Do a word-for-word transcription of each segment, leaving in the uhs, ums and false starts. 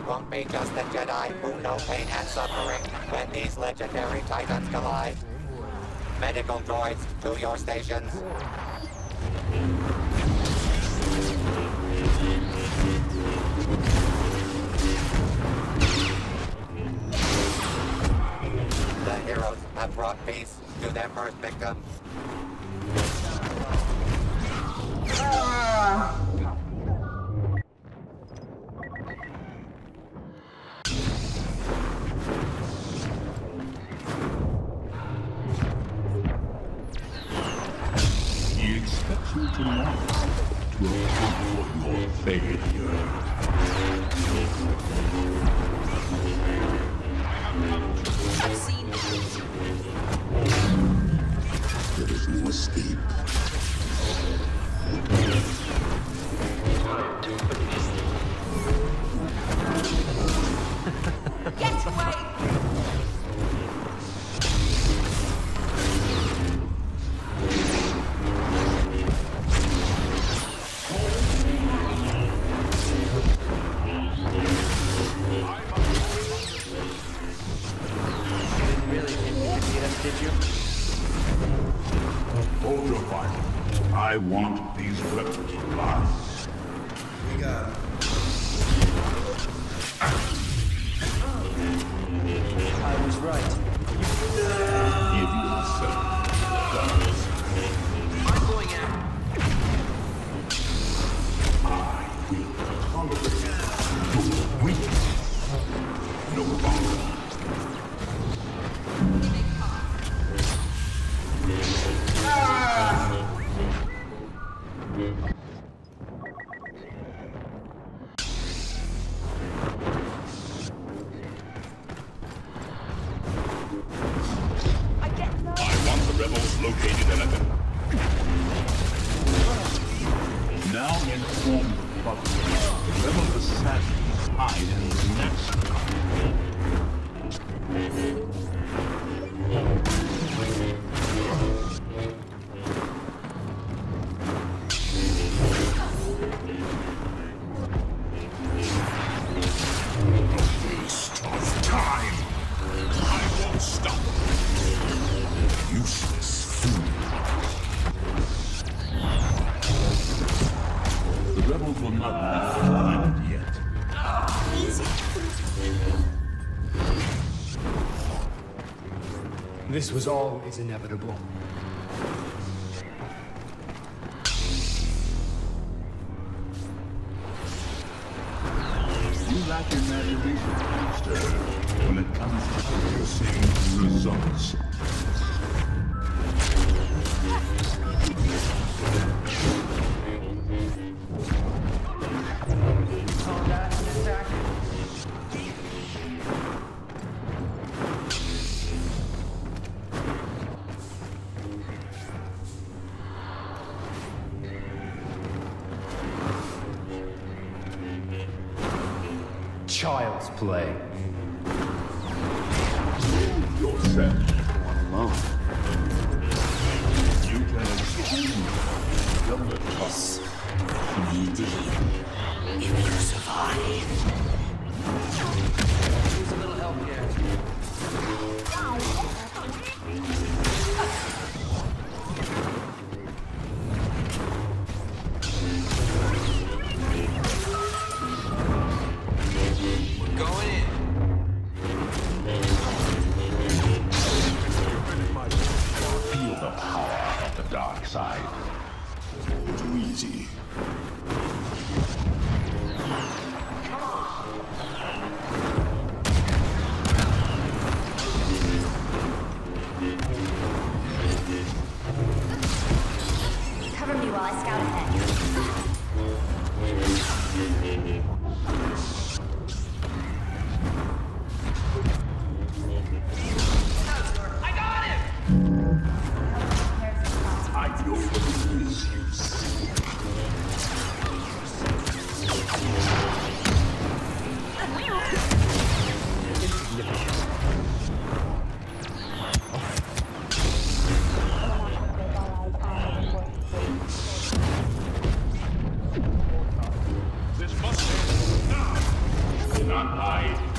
won't be just the Jedi who know pain and suffering when these legendary titans collide. Medical droids, to your stations. The heroes have brought peace to their first victim. Ah. He expects you tomorrow to account for your failure. I've seen There is no escape. Get away! Hold your fire. I want these rebels alive. We got him. I was right. Give yourself guns. I'm going out. I will tolerate your weakness no longer. Located in it. Now inform the public. The rebel assassins hide in the next waste of time. I won't stop. Useless. The rebels will not be flattened yet. This was always inevitable. You lack imagination, Master, when it comes to producing results. Child's play. Yourself. Alone. You can assume government costs. If you survive. Needs a little help here. Going in. Feel the power of the dark side. Too easy.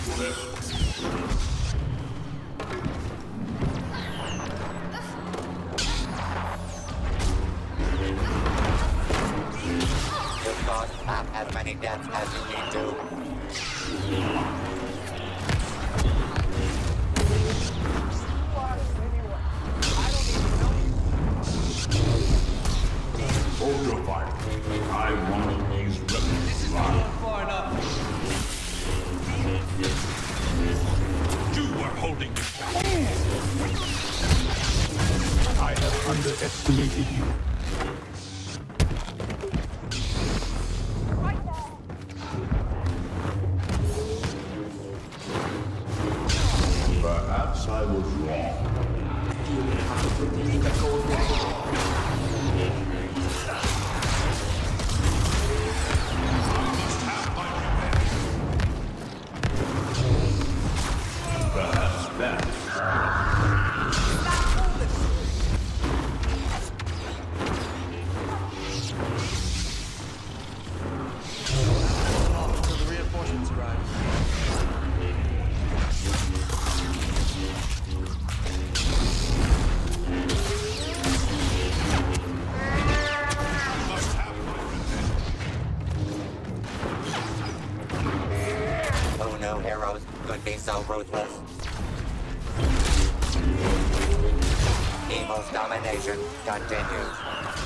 You've caused half as many deaths as you need to. Hold your fire. I want these rebels alive. Far enough. You were holding me back. I have underestimated you. Perhaps I was wrong. Perhaps that. Until the reinforcements arrive. Who knew heroes could be so ruthless? Evil's domination continues.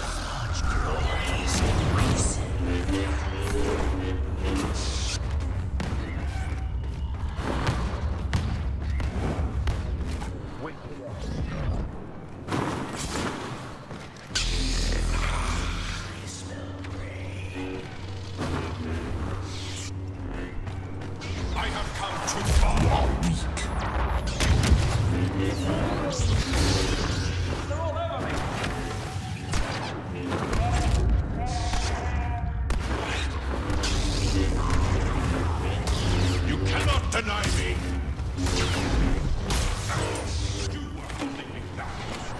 I have come too far. You cannot deny me. You are holding me back.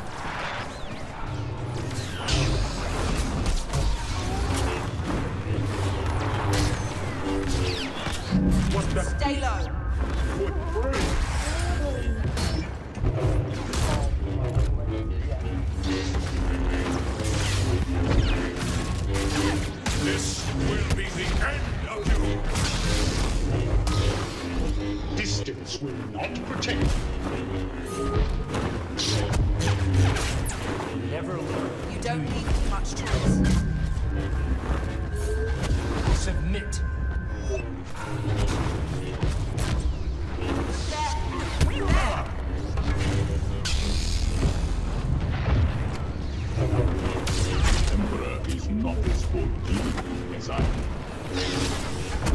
What the Stay low. would bring? This will be the end of you. Distance will not protect you. Never learn. You don't need much choice. Submit. Emperor is not as forgiving as I am.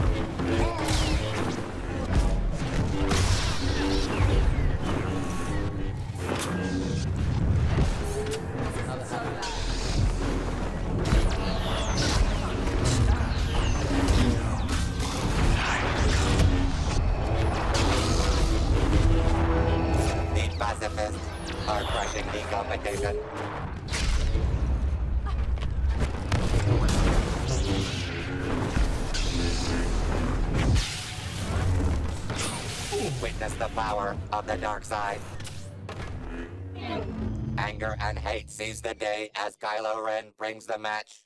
The pacifists are crushing the competition. Witness the power of the dark side. Anger and hate seize the day as Kylo Ren brings the match.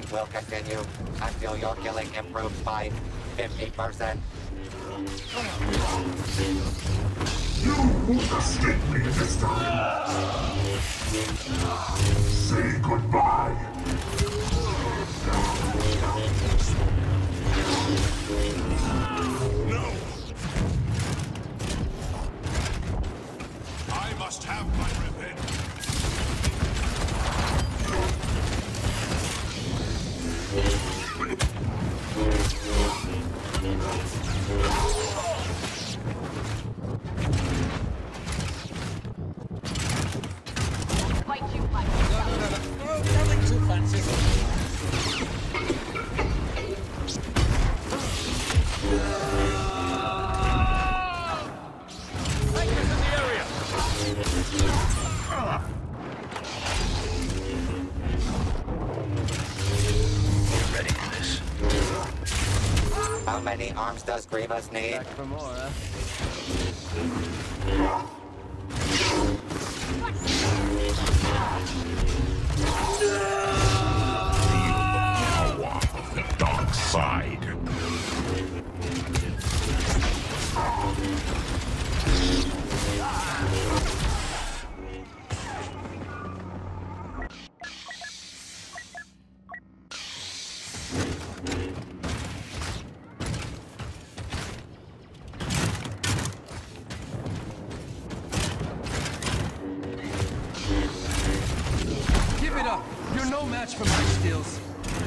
will continue until your killing improves by fifty percent. You won't escape me this time. Say goodbye. No! I must have my revenge. Fight you like Oh, nothing too fancy. Strikers in the area! You ready for this? How many arms does Grievous need? Back for more, huh? Power of the dark side. Give it up! You're no match for my skills.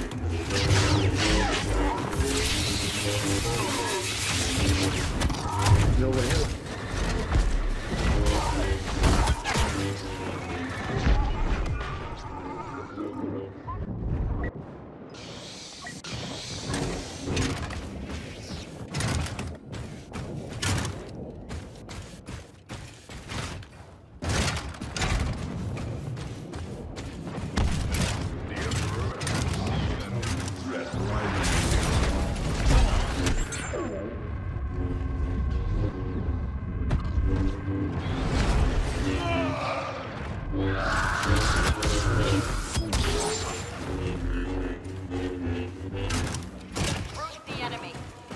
root the enemy.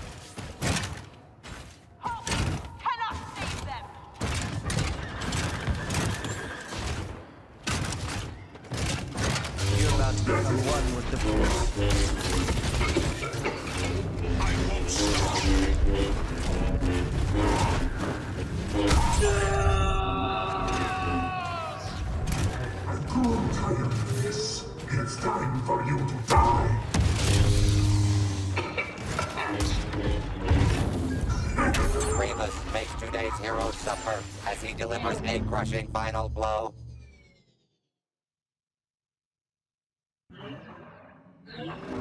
Halt! Cannot save them. You're about to become one with the force. I won't stop! I'm growing tired of this. It's time for you to die. Grievous makes today's hero suffer as he delivers a crushing final blow. You